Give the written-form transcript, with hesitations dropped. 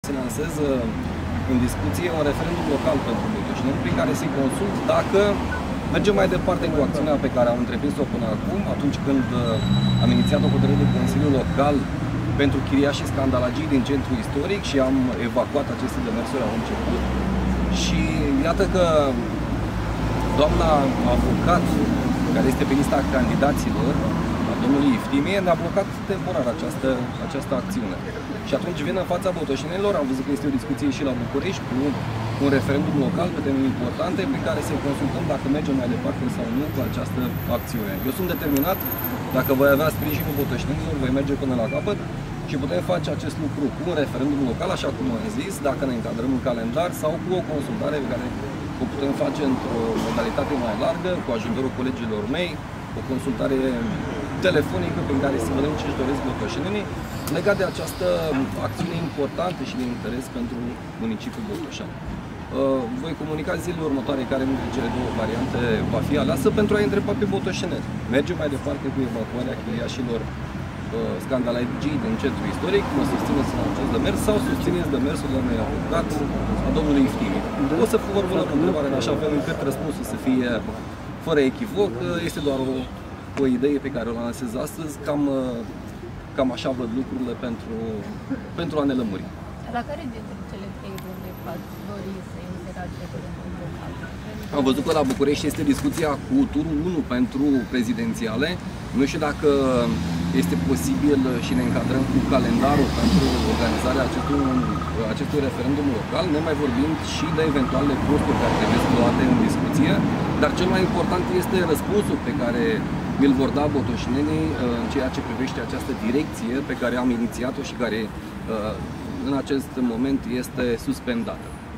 se lanseze în discuție un referendum local pentru Botoșani, prin care se consultă dacă mergem mai departe cu acțiunea pe care am întreprins-o până acum, atunci când am inițiat o hotărâre de Consiliul Local pentru chiriașii scandalagii din centrul istoric și am evacuat aceste demersuri la început. Și iată că doamna avocat, care este pe lista candidaților, a domnului Iftimie, ne-a blocat temporar această acțiune. Și atunci vine în fața botoșenilor, am văzut că este o discuție și la București cu un referendum local pe teme importante pe care să consultăm dacă mergem mai departe sau nu cu această acțiune. Eu sunt determinat, dacă voi avea sprijinul botoșenilor, voi merge până la capăt și putem face acest lucru cu un referendum local, așa cum am zis, dacă ne încadrăm în calendar sau cu o consultare pe care o putem face într-o modalitate mai largă, cu ajutorul colegilor mei, o consultare telefonică prin care să vedem ce își doresc botoșenii legat de această acțiune importantă și de interes pentru municipiul Botoșani. Voi comunica zilele următoare care dintre cele două variante va fi aleasă pentru a întreba pe botoșeneri. Mergem mai departe cu evacuarea chiriașilor scandalagii din centrul istoric, mă susțineți în acest demers sau susțineți demersul doamnei avocat a domnului Iftimie. O să formulăm întrebarea în așa fel încât răspunsul să fie fără echivoc, este doar o idee pe care o lansez astăzi, cam așa văd lucrurile pentru a ne lămuri. La care dintre cele trei runde ați dori să inserați referendumul local? Am văzut că la București este discuția cu turul 1 pentru prezidențiale. Nu știu dacă este posibil și ne încadrăm cu calendarul pentru organizarea acestui referendum local, nemai vorbind și de eventuale costuri care trebuie luate în discuție, dar cel mai important este răspunsul pe care îl vor da botoșenii în ceea ce privește această direcție pe care am inițiat-o și care în acest moment este suspendată.